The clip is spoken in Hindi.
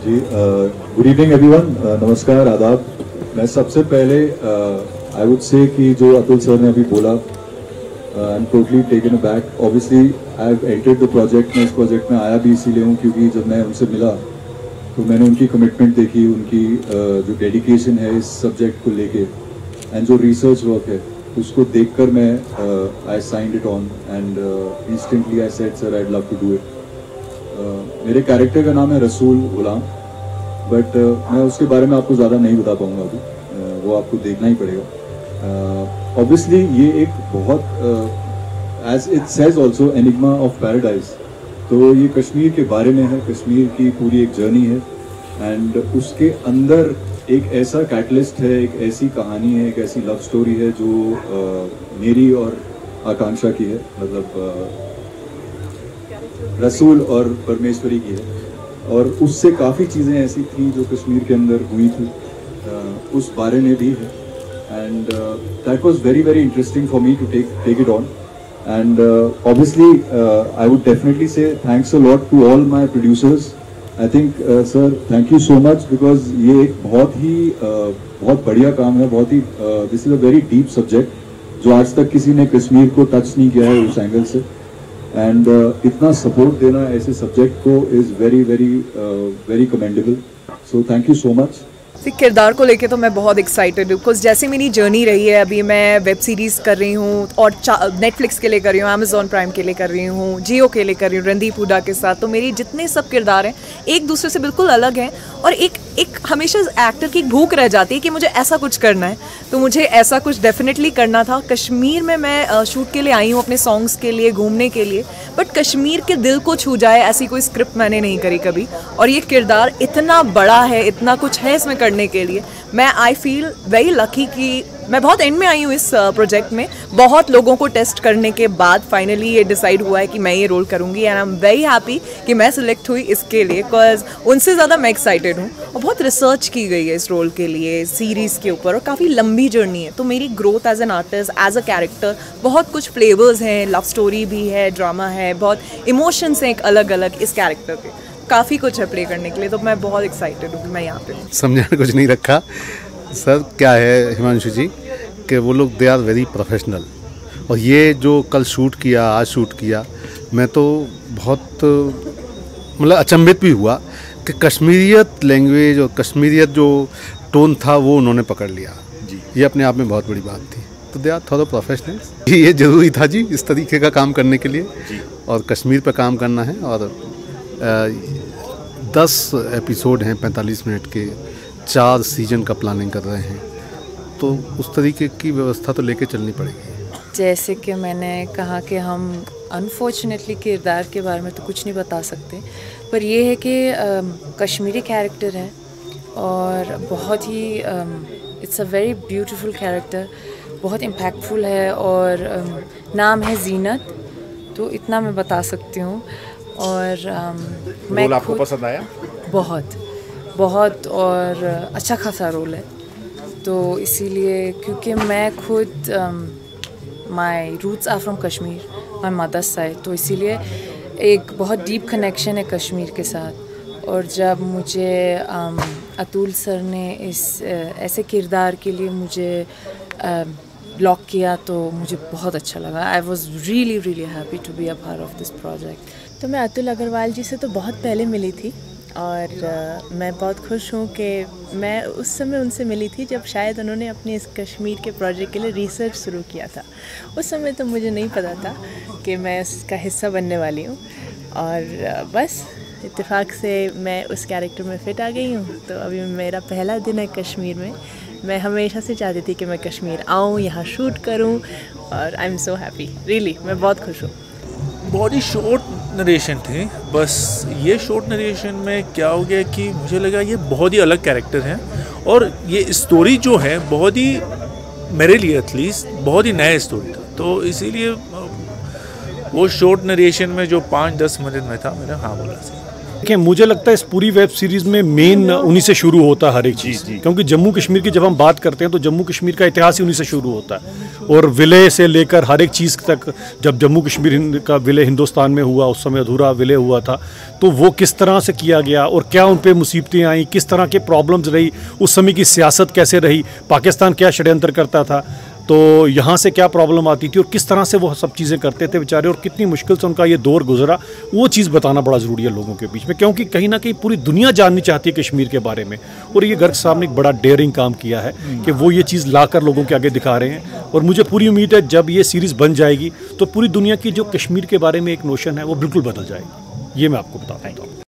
जी गुड इवनिंग एवरीवन, नमस्कार, आदाब। मैं सबसे पहले आई वुड से कि जो अतुल सर ने अभी बोला, I am totally taken aback. Obviously I have entered the project. मैं इस प्रोजेक्ट में आया भी इसीलिए हूँ क्योंकि जब मैं उनसे मिला तो मैंने उनकी कमिटमेंट देखी, उनकी जो डेडिकेशन है इस सब्जेक्ट को लेके एंड जो रिसर्च वर्क है उसको देखकर मैं I signed it on and instantly I said sir I love to do it. मेरे कैरेक्टर का नाम है रसूल गुलाम, बट मैं उसके बारे में आपको ज़्यादा नहीं बता पाऊँगा अभी, वो आपको देखना ही पड़ेगा। ऑब्वियसली ये एक बहुत as it says also enigma of paradise, तो ये कश्मीर के बारे में है, कश्मीर की पूरी एक जर्नी है एंड उसके अंदर एक ऐसा कैटलिस्ट है, एक ऐसी कहानी है, एक ऐसी लव स्टोरी है जो मेरी और आकांक्षा की है, मतलब रसूल और परमेश्वरी की है। और उससे काफ़ी चीज़ें ऐसी थी जो कश्मीर के अंदर हुई थी, उस बारे में भी है and that was very very interesting for me to take it on and obviously I would definitely say thanks a lot to all my producers. I think sir thank you so much because ये एक बहुत बढ़िया काम है, बहुत ही this is a very deep subject जो आज तक किसी ने कश्मीर को टच नहीं किया है उस एंगल से एंड इतना सपोर्ट देना ऐसे सब्जेक्ट को is very very very commendable, so thank you so much. किरदार को लेके तो मैं बहुत एक्साइटेड हूँ बिकॉज जैसे मेरी जर्नी रही है, अभी मैं वेब सीरीज़ कर रही हूँ और नेटफ्लिक्स के लिए कर रही हूँ, अमेजॉन प्राइम के लिए कर रही हूँ, जियो के लिए कर रही हूँ रणदीप हुड्डा के साथ। तो मेरी जितने सब किरदार हैं एक दूसरे से बिल्कुल अलग हैं और एक हमेशा एक्टर की भूख रह जाती है कि मुझे ऐसा कुछ करना है, तो मुझे ऐसा कुछ डेफिनेटली करना था। कश्मीर में मैं शूट के लिए आई हूँ, अपने सॉन्ग्स के लिए, घूमने के लिए, बट कश्मीर के दिल को छू जाए ऐसी कोई स्क्रिप्ट मैंने नहीं करी कभी। और ये किरदार इतना बड़ा है, इतना कुछ है इसमें करने के लिए। मैं आई फील वेरी लकी कि मैं बहुत एंड में आई हूँ इस प्रोजेक्ट में। बहुत लोगों को टेस्ट करने के बाद फाइनली ये डिसाइड हुआ है कि मैं ये रोल करूँगी and I am very happy कि मैं सिलेक्ट हुई इसके लिए, बिकॉज उनसे ज़्यादा मैं एक्साइटेड हूँ। और बहुत रिसर्च की गई है इस रोल के लिए, सीरीज़ के ऊपर, और काफ़ी लंबी जर्नी है। तो मेरी growth as an artist, as a character, बहुत कुछ फ्लेवर्स हैं, लव स्टोरी भी है, ड्रामा है, बहुत इमोशंस हैं एक अलग अलग इस कैरेक्टर के, काफ़ी कुछ है प्ले करने के लिए। तो मैं बहुत एक्साइटेड हूँ कि मैं यहाँ पे हूँ। समझाने कुछ नहीं रखा सर, क्या है हिमांशु जी कि वो लोग दे आर वेरी प्रोफेशनल, और ये जो कल शूट किया, आज शूट किया, मैं तो बहुत मतलब अचंभित भी हुआ कि कश्मीरियत लैंग्वेज और कश्मीरियत जो टोन था वो उन्होंने पकड़ लिया जी। ये अपने आप में बहुत बड़ी बात थी। तो दे आर थोड़ा प्रोफेशनल, ये ज़रूरी था जी इस तरीके का काम करने के लिए जी। और कश्मीर पर काम करना है और 10 एपिसोड हैं 45 मिनट के, 4 सीजन का प्लानिंग कर रहे हैं, तो उस तरीके की व्यवस्था तो लेके चलनी पड़ेगी। जैसे कि मैंने कहा कि हम अनफॉर्चुनेटली किरदार के बारे में तो कुछ नहीं बता सकते, पर यह है कि कश्मीरी कैरेक्टर है और बहुत ही it's a very beautiful character, बहुत इम्पैक्टफुल है और नाम है जीनत, तो इतना मैं बता सकती हूँ। और मैं आपको पसंद आया? बहुत और अच्छा खासा रोल है, तो इसीलिए क्योंकि मैं खुद my roots are from Kashmir, my mother's side, तो इसीलिए एक बहुत डीप कनेक्शन है कश्मीर के साथ। और जब मुझे अतुल सर ने इस ऐसे किरदार के लिए मुझे ब्लॉक किया तो मुझे बहुत अच्छा लगा। I was really really happy to be a part of this project. तो मैं अतुल अग्रवाल जी से तो बहुत पहले मिली थी और मैं बहुत खुश हूँ कि मैं उस समय उनसे मिली थी जब शायद उन्होंने अपने इस कश्मीर के प्रोजेक्ट के लिए रिसर्च शुरू किया था। उस समय तो मुझे नहीं पता था कि मैं इसका हिस्सा बनने वाली हूँ और बस इत्तेफाक से मैं उस कैरेक्टर में फ़िट आ गई हूँ। तो अभी मेरा पहला दिन है कश्मीर में। मैं हमेशा से चाहती थी कि मैं कश्मीर आऊँ, यहाँ शूट करूँ और I am so happy really, मैं बहुत खुश हूँ। बहुत ही शॉर्ट नरेशन थी, बस ये शॉर्ट नरेशन में क्या हो गया कि मुझे लगा ये बहुत ही अलग कैरेक्टर है और ये स्टोरी जो है बहुत ही, मेरे लिए एटलीस्ट बहुत ही नया स्टोरी था, तो इसीलिए वो शॉर्ट नरेशन में जो 5-10 मिनट में था मैंने हाँ बोला। देखिए, मुझे लगता है इस पूरी वेब सीरीज़ में मेन उन्हीं से शुरू होता है हर एक चीज़, क्योंकि जम्मू कश्मीर की जब हम बात करते हैं तो जम्मू कश्मीर का इतिहास ही उन्हीं से शुरू होता है, और विलय से लेकर हर एक चीज़ तक। जब जम्मू कश्मीर का विलय हिंदुस्तान में हुआ, उस समय अधूरा विलय हुआ था, तो वो किस तरह से किया गया और क्या उन पर मुसीबतें आई, किस तरह के प्रॉब्लम्स रही, उस समय की सियासत कैसे रही, पाकिस्तान क्या षड्यंत्र करता था, तो यहाँ से क्या प्रॉब्लम आती थी और किस तरह से वो सब चीज़ें करते थे बेचारे, और कितनी मुश्किल से उनका ये दौर गुजरा, वो चीज़ बताना बड़ा ज़रूरी है लोगों के बीच में, क्योंकि कहीं ना कहीं पूरी दुनिया जाननी चाहती है कश्मीर के बारे में। और ये गर्ग साहब ने एक बड़ा डेयरिंग काम किया है कि वो ये चीज़ लाकर लोगों के आगे दिखा रहे हैं, और मुझे पूरी उम्मीद है जब ये सीरीज़ बन जाएगी तो पूरी दुनिया की जो कश्मीर के बारे में एक नोशन है वो बिल्कुल बदल जाएगी। ये मैं आपको बता देता हूँ।